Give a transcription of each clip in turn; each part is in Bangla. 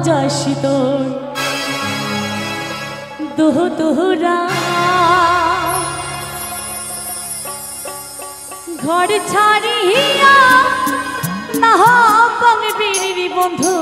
যাসি তোর দোহ দোহরা ঘর ছাড়িয়া না পাঙ্গিরি বন্ধু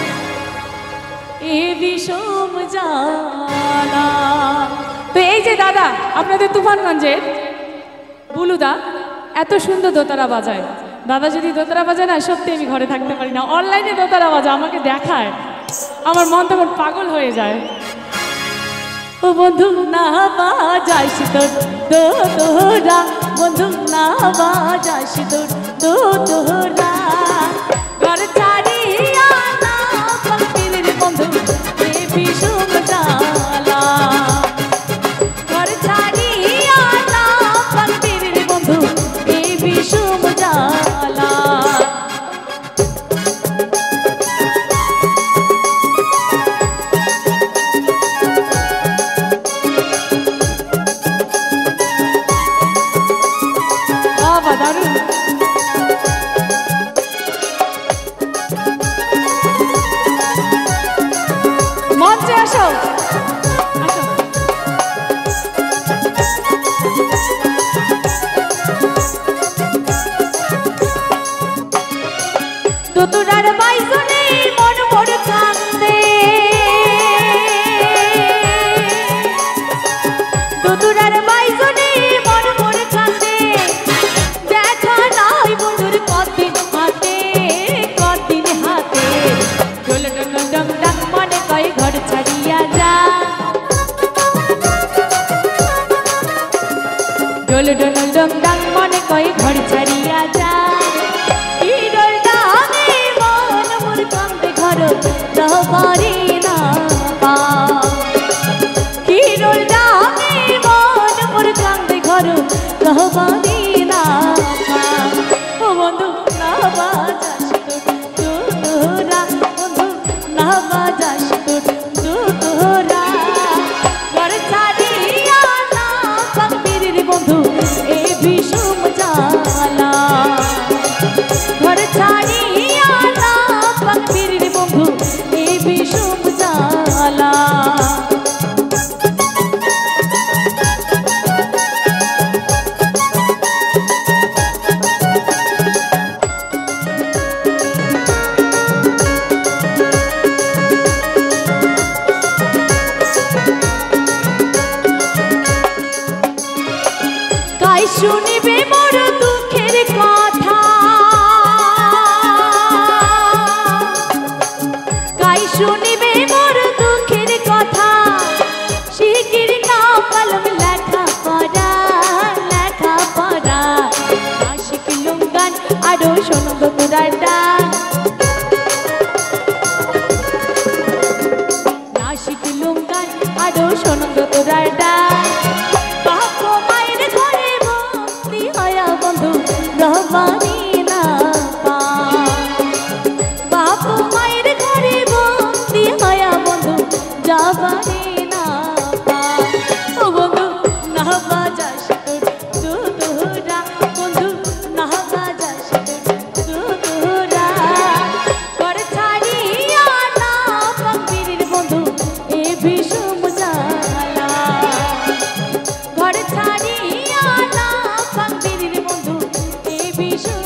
এ বিষম জ্বালা। তো এই যে দাদা আপনাদের তুফানগঞ্জের বুলুদা এত সুন্দর দোতারা বাজায়। দাদা যদি দোতারা বাজায় না সত্যি আমি ঘরে থাকতে পারি না। অনলাইনে দোতারা বাজা আমাকে দেখায়, আমার মন তখন পাগল হয়ে যায়। ও বন্ধু না বাজাইস তোর দোতরা, বন্ধু না বাজাইস তোর দোতরা ঘর ছাড়িয়া না পাঙ্গিরি বন্ধু এ বিষম জ্বালা। ঘর ছাড়িয়া না পাঙ্গিরি বন্ধু এ বিষম জ্বালা। মঞ্চে আসো, দোতরার বাইজনে মন বড় কান্দে, দোতরার বাইজনে মন বড় কান্দে। দেখা নাই বন্ধুর কদিন হাতে, কদিন হাতে ঢোল ডং ডং ডং মনে কয় ঘর ছাড়িয়া যা। ঢোল ডং ডং ডং মনে কয় ঘর ছাড়িয়া যা। রহবারি না পা কিরোল ডাকে মন মোর কান্দে ঘর রহবারি না পা। ও বন্ধু না বাজাস তোর দোতরা, বন্ধু না বাজাস তোর দোতরা ঘর ছাড়িয়া না পাঙ্গিরি বন্ধু এ বিষম জ্বালা। ঘর ছাড়িয়া না পাঙ্গিরি বন্ধু এ বিষম জ্বালা। কাই শুনিবে মোর দুঃখের কথা, কাই শুনিবে মোর দুঃখের কথা। শিগগির নাও কলম লেখা পড়া, লেখা পড়া। আশিক লুঙ্গান আরো শোনো দোতরার ডাক, আশিক লুঙ্গান আরো শোনো দোতরার ডাক। বাপ মায়ের ঘরে বন্দি হয়া বন্ধু রহবারি না পা। বাপ মায়ের ঘরে বন্দি হয়া বন্ধু যাবারি না পা। ও বন্ধু না বাজাস তোর দোতরা, বন্ধু না বাজাস তোর দোতরা ঘর ছাড়িয়া না পাঙ্গিরি বন্ধু এ বিষম জ্বালা। ঘর ছাড়িয়া না পাঙ্গিরি বন্ধু এ বিষম